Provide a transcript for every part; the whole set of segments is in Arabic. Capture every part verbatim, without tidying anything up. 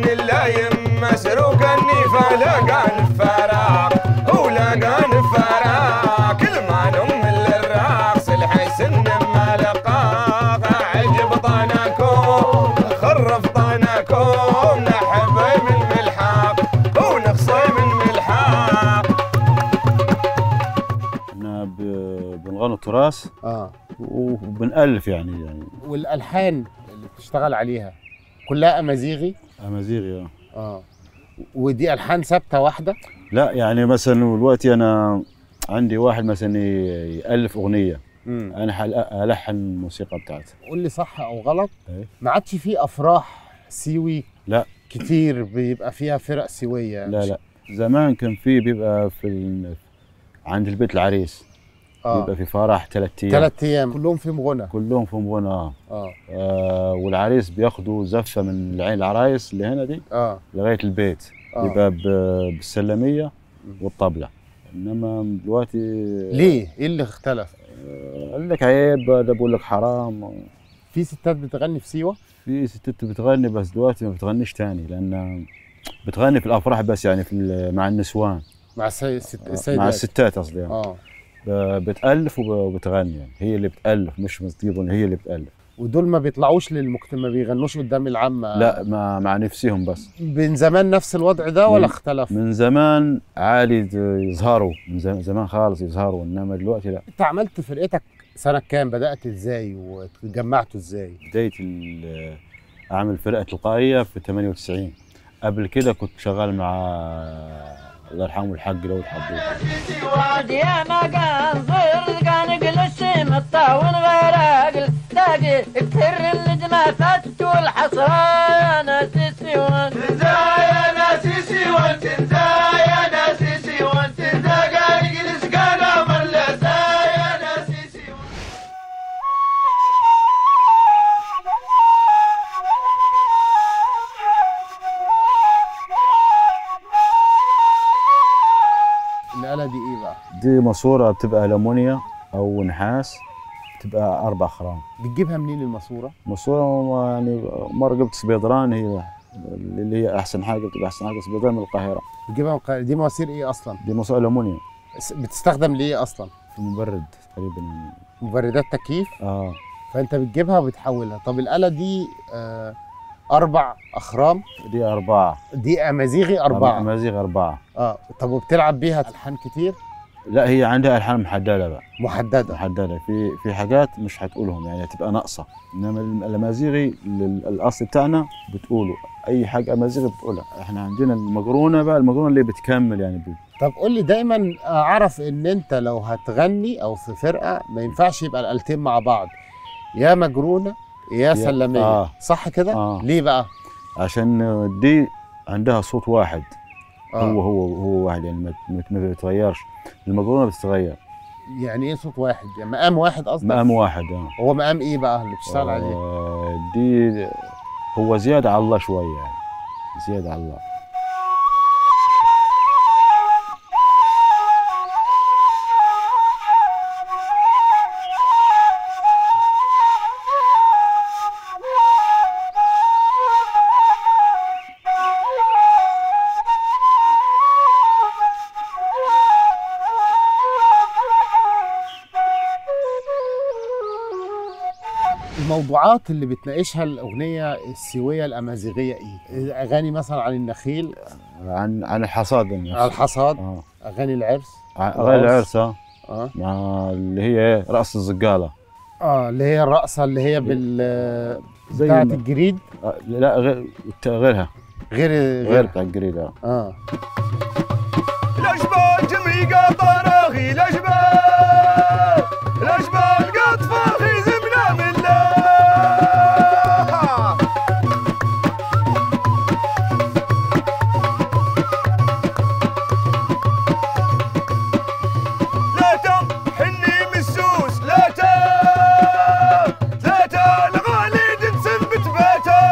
اللايم مسروق النيفة لقى نفارة ولقى نفارة كل ما نم للراس الحسن ملقاق عجب طناكم خرف طناكم نحب من ملحاق ونخصي من ملحاق. احنا بنغني التراث اه وبنألف يعني يعني والالحان اللي بتشتغل عليها كلها امازيغي؟ امازيغي اه. اه ودي الحان ثابته واحده؟ لا يعني مثلا دلوقتي انا عندي واحد مثلا يألف اغنيه امم انا الحن الموسيقى بتاعته. قول لي صح او غلط. ايه؟ ما عادش في افراح سيوي لا كتير بيبقى فيها فرق سيويه؟ لا لا زمان كان في بيبقى في ال... عند البيت العريس اه بيبقى في فرح ثلاث ايام ثلاث ايام كلهم في غنى؟ كلهم في غنى اه. اه آه والعريس بياخدوا زفه من العين العرايس اللي هنا دي اه لغايه البيت آه. بيبقى بالسلميه والطبله. انما دلوقتي ليه؟ ايه اللي اختلف؟ آه قال لك عيب ده بقول لك حرام. في ستات بتغني في سيوه؟ في ستات بتغني بس دلوقتي ما بتغنيش تاني لان بتغني في الافراح بس يعني في مع النسوان مع السيدات مع الستات قصدي يعني. اه بتألف وبتغني يعني هي اللي بتألف مش مصديبون هي اللي بتألف. ودول ما بيطلعوش للمجتمع ما بيغنوش قدام العامة؟ لا مع مع نفسهم بس. من زمان نفس الوضع ده ولا اختلف؟ من زمان عادي يظهروا من زمان خالص يظهروا انما دلوقتي لا. انت عملت فرقتك سنة كام؟ بدأت ازاي وجمعته ازاي؟ بديت اعمل فرقة تلقائية في ثمانية وتسعين. قبل كده كنت شغال مع الله يرحمه الحق داود حبوب. وادي ما كان صير كان جلس مطاون غير عقل تاقي كثر النجمة فات والحصرة يا ناسي سيوان تنزا يا ناسي سيوان تنزا يا ناسي سيوان تنزا قال جلس قال امر لسا يا ناسي سيوان. الآلة دي ايه بقى؟ دي ماسورة بتبقى ألمونيا أو نحاس بتبقى أربع خرام. بتجيبها منين الماسورة؟ ماسورة يعني مرة جبت سبيدران هي اللي هي أحسن حاجة بتبقى أحسن حاجة سبيدران من القاهرة. بتجيبها من القاهرة. دي مواسير ايه أصلا؟ دي ماسورة ألمونيا. بتستخدم ليه أصلا؟ في المبرد تقريبا يعني. مبردات تكييف؟ اه فأنت بتجيبها وبتحولها. طب الآلة دي آه أربع أخرام؟ دي أربعة. دي أمازيغي أربعة؟ أمازيغ أربعة. اه طب وبتلعب بيها ألحان كتير؟ لا هي عندها ألحان محددة بقى. محددة؟ محددة في في حاجات مش هتقولهم يعني هتبقى ناقصة. إنما الأمازيغي الأصل بتاعنا بتقوله أي حاجة أمازيغي بتقولها. إحنا عندنا المقرونة بقى المقرونة اللي بتكمل يعني بي. طب قول لي دايما أعرف إن أنت لو هتغني أو في فرقة ما ينفعش يبقى الآلتين مع بعض يا مجرونة يا سلمية. آه. صح كده؟ آه. ليه بقى؟ عشان دي عندها صوت واحد. آه. هو هو هو واحد يعني ما ما بيتغيرش. المقرونة بتتغير. يعني إيه صوت واحد؟ يعني مقام واحد قصدك؟ مقام واحد اه. هو مقام إيه بقى اللي بتشتغل آه عليه؟ دي هو زيادة على الله شوية يعني زيادة على الله. الموضوعات اللي بتناقشها الأغنية السيوية الأمازيغية إيه؟ أغاني مثلا عن النخيل، عن عن الحصاد عن الحصاد، اه أغاني العرس، أغاني العرس اه اه مع اللي هي ايه رقص الزقالة. اه اللي هي الرقصة اللي هي بال زي بتاعت ما- الجريد. آه لا غير غيرها غير غير بتاع الجريد اه. اه الأجبال جميقة طراغي الأجبال الأجبال قد فاخي زمنا من الله لا تحني مسوس لا تا لا تا الغالي تنسن بتباتا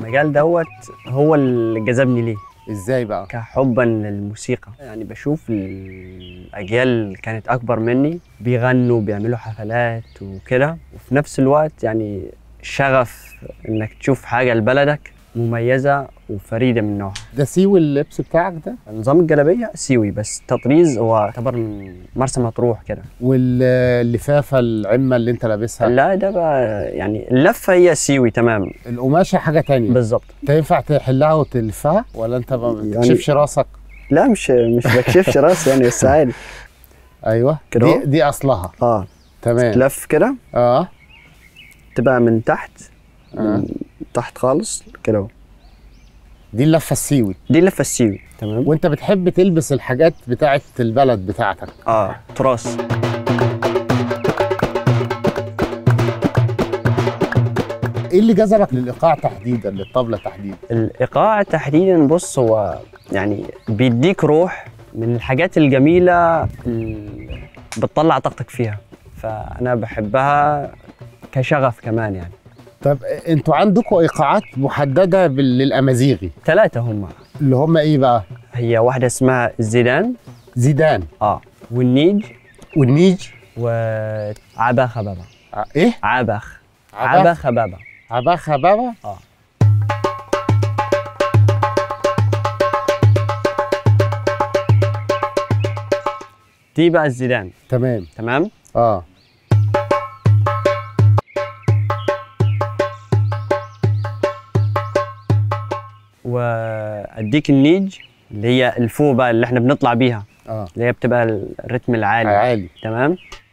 المجال دوت هو اللي جذبني ليه ازاي بقى؟ كحبا للموسيقى. يعني بشوف الأجيال اللي كانت أكبر مني بيغنوا بيعملوا حفلات وكده، وفي نفس الوقت يعني شغف إنك تشوف حاجة لبلدك مميزة وفريدة من نوعها. ده سيوي اللبس بتاعك ده؟ نظام الجلابية سيوي، بس تطريز هو يعتبر من مرسى مطروح كده. واللفافة العمة اللي انت لابسها؟ لا ده بقى يعني اللفة هي سيوي تمام. القماشة حاجة تانية بالظبط. انت ينفع تحلها وتلفها ولا انت ما بتكشفش يعني راسك؟ لا مش مش بكشفش راسي يعني، بس عادي. ايوه كده دي دي اصلها. اه تمام. تلف كده اه تبقى من تحت آه. من تحت خالص كده. دي اللفة السيوي. دي اللفة السيوي تمام. وانت بتحب تلبس الحاجات بتاعت البلد بتاعتك. اه تراث. ايه اللي جذبك للايقاع تحديدا، للطبلة تحديدا؟ الايقاع تحديدا بص هو يعني بيديك روح من الحاجات الجميلة اللي بتطلع طاقتك فيها، فانا بحبها كشغف كمان يعني. طب انتوا عندكم ايقاعات محدده للامازيغي؟ ثلاثه هم. اللي هم ايه بقى؟ هي واحده اسمها الزيدان. زيدان اه والنيج. والنيج وعبا خبابه. ع... ايه؟ عبخ. عبا خبابه. عبا خبابه. اه دي بقى الزيدان. تمام تمام. اه واديك النيج اللي هي الفوق بقى اللي احنا بنطلع بيها. اه اللي هي بتبقى الرتم العالي. عالي. تمام.